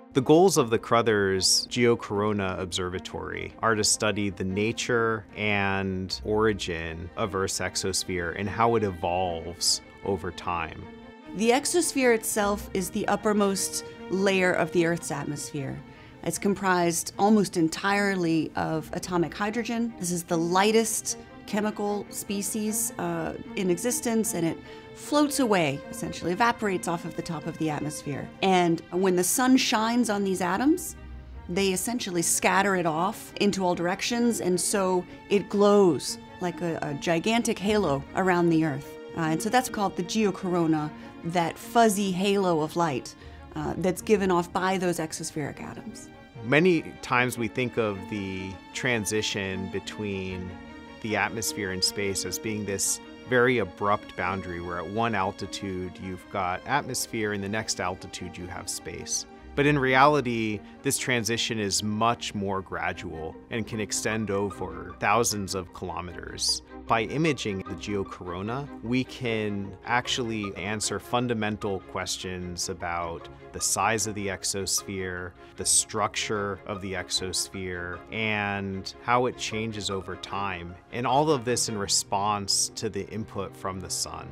The goals of the Carruthers Geocorona Observatory are to study the nature and origin of Earth's exosphere and how it evolves over time. The exosphere itself is the uppermost layer of the Earth's atmosphere. It's comprised almost entirely of atomic hydrogen. This is the lightest chemical species in existence, and it floats away, essentially evaporates off of the top of the atmosphere. And when the sun shines on these atoms, they essentially scatter it off into all directions, and so it glows like a gigantic halo around the Earth. And so that's called the geocorona, that fuzzy halo of light that's given off by those exospheric atoms. Many times we think of the transition between the atmosphere and space as being this very abrupt boundary where at one altitude you've got atmosphere and the next altitude you have space. But in reality, this transition is much more gradual and can extend over thousands of kilometers. By imaging the geocorona, we can actually answer fundamental questions about the size of the exosphere, the structure of the exosphere, and how it changes over time. And all of this in response to the input from the sun.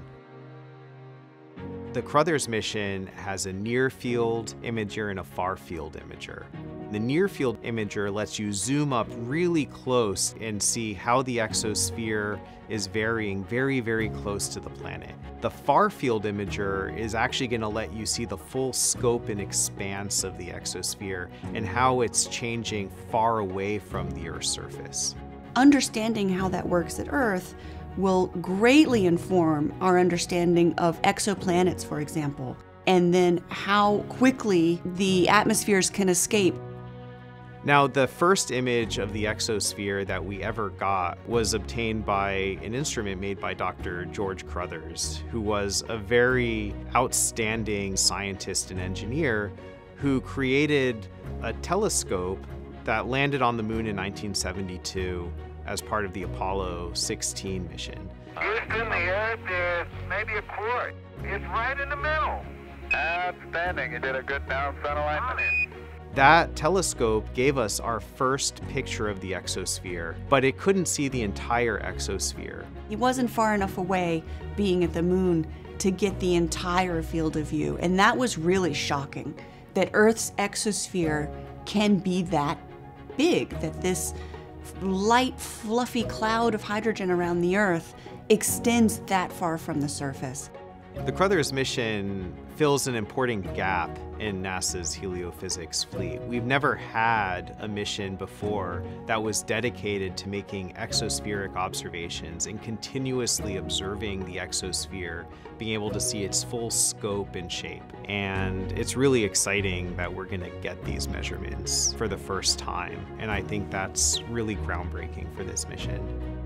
The Carruthers mission has a near-field imager and a far-field imager. The near-field imager lets you zoom up really close and see how the exosphere is varying very, very close to the planet. The far-field imager is actually going to let you see the full scope and expanse of the exosphere and how it's changing far away from the Earth's surface. Understanding how that works at Earth will greatly inform our understanding of exoplanets, for example, and then how quickly the atmospheres can escape. Now, the first image of the exosphere that we ever got was obtained by an instrument made by Dr. George Carruthers, who was a very outstanding scientist and engineer who created a telescope that landed on the moon in 1972 as part of the Apollo 16 mission. Houston, the Earth is maybe a quart. It's right in the middle. Outstanding. You did a good down center alignment. That telescope gave us our first picture of the exosphere, but it couldn't see the entire exosphere. He wasn't far enough away, being at the moon, to get the entire field of view. And that was really shocking, that Earth's exosphere can be that big, that this light, fluffy cloud of hydrogen around the Earth extends that far from the surface. The Carruthers mission fills an important gap in NASA's heliophysics fleet. We've never had a mission before that was dedicated to making exospheric observations and continuously observing the exosphere, being able to see its full scope and shape. And it's really exciting that we're going to get these measurements for the first time. And I think that's really groundbreaking for this mission.